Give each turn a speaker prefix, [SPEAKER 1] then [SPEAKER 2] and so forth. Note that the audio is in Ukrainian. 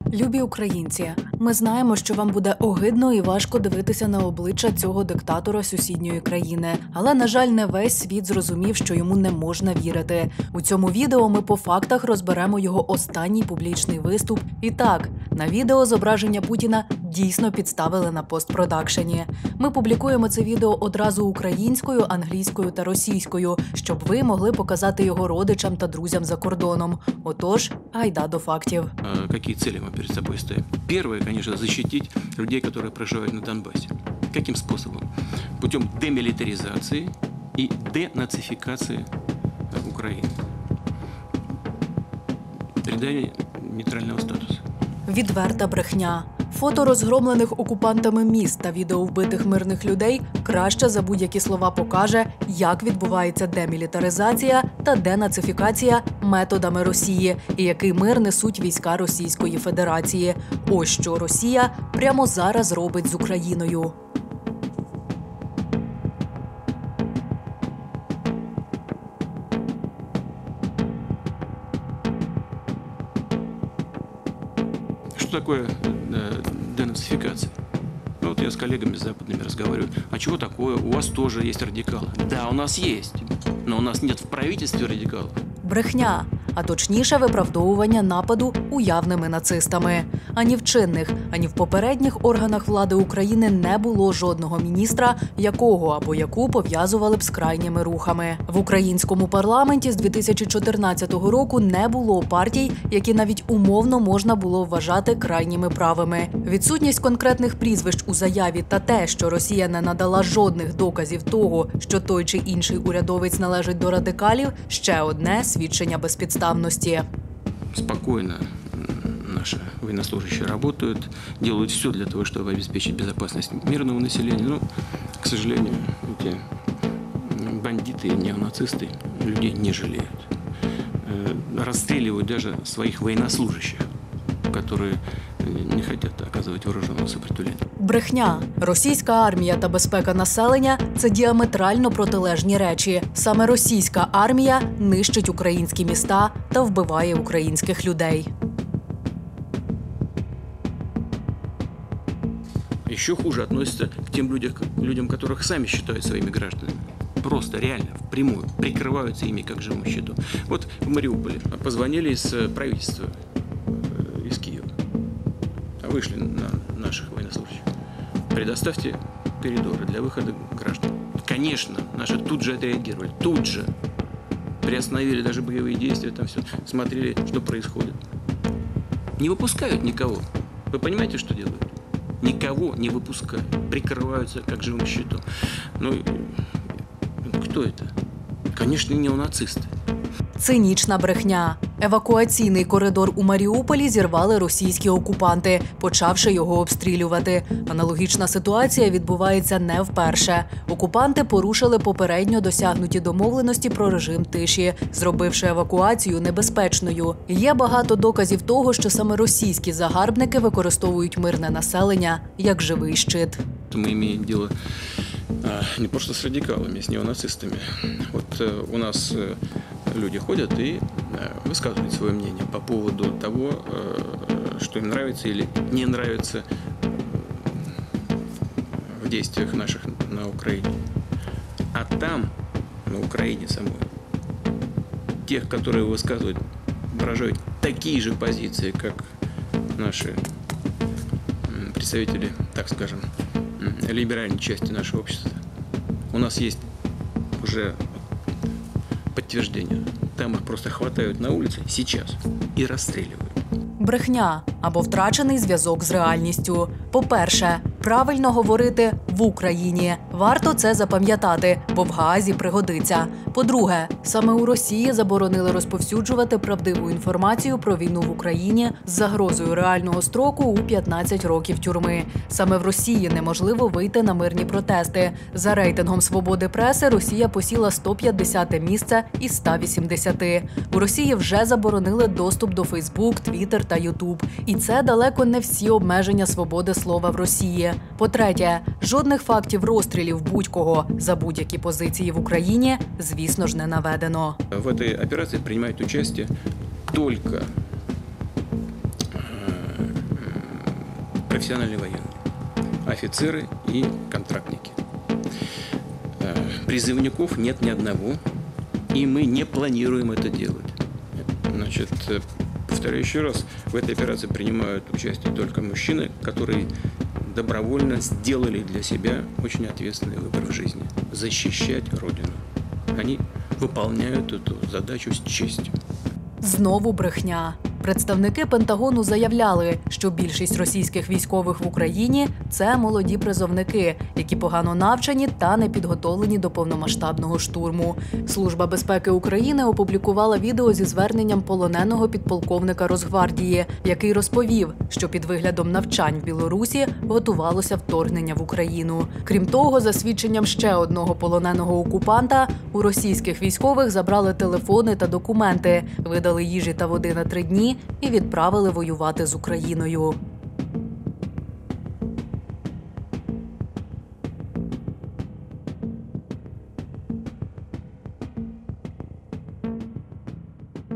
[SPEAKER 1] Любі українці, ми знаємо, що вам буде огидно і важко дивитися на обличчя цього диктатора сусідньої країни. Але, на жаль, не весь світ зрозумів, що йому не можна вірити. У цьому відео ми по фактах розберемо його останній публічний виступ. І так, на відео зображення Путіна дійсно підставили на постпродакшені. Ми публікуємо це відео одразу українською, англійською та російською, щоб ви могли показати його родичам та друзям за кордоном. Отож, гайда до фактів.
[SPEAKER 2] Какие цели мы перед собой ставим? Первое, конечно, защитить людей, которые проживают на Донбассе. Каким способом? Путем демилитаризации и денацификации Украины. Передание нейтрального статуса.
[SPEAKER 1] Відверта брехня. Фото розгромлених окупантами міст та відео вбитих мирних людей краще за будь-які слова покаже, як відбувається демілітаризація та денацифікація методами Росії і який мир несуть війська Російської Федерації. Ось що Росія прямо зараз робить з Україною.
[SPEAKER 2] Что такое денацификация? Вот я с коллегами западными разговариваю. А чего такое? У вас тоже есть радикалы. Да, у нас есть. Но у нас нет в правительстве радикалов.
[SPEAKER 1] Брехня, а точніше виправдовування нападу уявними нацистами. Ані в чинних, ані в попередніх органах влади України не було жодного міністра, якого або яку пов'язували б з крайніми рухами. В українському парламенті з 2014 року не було партій, які навіть умовно можна було вважати крайніми правими. Відсутність конкретних прізвищ у заяві та те, що Росія не надала жодних доказів того, що той чи інший урядовець належить до радикалів, ще одне свідчення безпідставності.
[SPEAKER 2] Спокойно наши военнослужащие работают, делают все для того, чтобы обеспечить безопасность мирного населения. Но, к сожалению, эти бандиты и неонацисты людей не жалеют. Расстреливают даже своих военнослужащих, которые не хотят оказывать вооруженного сопротивления.
[SPEAKER 1] Брехня. Російська армія та безпека населення – це діаметрально протилежні речі. Саме російська армія нищить українські міста та вбиває українських людей.
[SPEAKER 2] Еще хуже относятся к тем людям, которых сами считают своими гражданами. Просто реально, впрямую, прикрываются ими как живым щитом. Вот в Мариуполе позвонили из правительства, из Киева. Вышли на наших военнослужащих. Предоставьте коридоры для выхода граждан. Конечно, наши тут же отреагировали, тут же. Приостановили даже боевые действия, там все, смотрели, что происходит. Не выпускают никого. Вы понимаете, что делают? Никого не выпускают. Прикрываются как живым щитом. Ну, кто это? Конечно, неонацисты.
[SPEAKER 1] Цинічна брехня. Евакуаційний коридор у Маріуполі зірвали російські окупанти, почавши його обстрілювати. Аналогічна ситуація відбувається не вперше. Окупанти порушили попередньо досягнуті домовленості про режим тиші, зробивши евакуацію небезпечною. Є багато доказів того, що саме російські загарбники використовують мирне населення як живий щит.
[SPEAKER 2] Ми маємо діло не просто с радикалами, с неонацистами. Вот у нас люди ходят и высказывают свое мнение по поводу того, что им нравится или не нравится в действиях наших на Украине. А там, на Украине самой, тех, которые высказывают, выражают такие же позиции, как наши представители, так скажем, либеральной части нашего общества. У нас есть уже подтверждение. Там их просто хватают на улице сейчас и расстреливают.
[SPEAKER 1] Брехня або втрачений зв'язок з реальністю. По-перше, правильно говорити «в Україні». Варто це запам'ятати, бо в Гаазі пригодиться. По-друге, саме у Росії заборонили розповсюджувати правдиву інформацію про війну в Україні з загрозою реального строку у 15 років тюрми. Саме в Росії неможливо вийти на мирні протести. За рейтингом свободи преси Росія посіла 150-те місце із 180. У Росії вже заборонили доступ до Фейсбук, Твіттер та Ютуб. І це далеко не всі обмеження свободи слова в Росії. По-третє, жодних фактів розстрілів будь-кого за будь-які позиції в Україні, звісно ж, не наведено.
[SPEAKER 2] В этой операции принимают участие только профессиональные военные, офицеры и контрактники. Призывников нет ни одного, и мы не планируем это делать. Значит, повторяю еще раз, в этой операции принимают участие только мужчины, которые добровольно сделали для себя очень ответственный выбор в жизни – защищать Родину. Они выполняют эту задачу с честью.
[SPEAKER 1] Знову брехня. Представники Пентагону заявляли, що більшість російських військових в Україні – це молоді призовники, які погано навчані та не підготовлені до повномасштабного штурму. Служба безпеки України опублікувала відео зі зверненням полоненого підполковника Росгвардії, який розповів, що під виглядом навчань в Білорусі готувалося вторгнення в Україну. Крім того, за свідченням ще одного полоненого окупанта, у російських військових забрали телефони та документи, видали їжі та води на 3 дні і відправили воювати з Україною.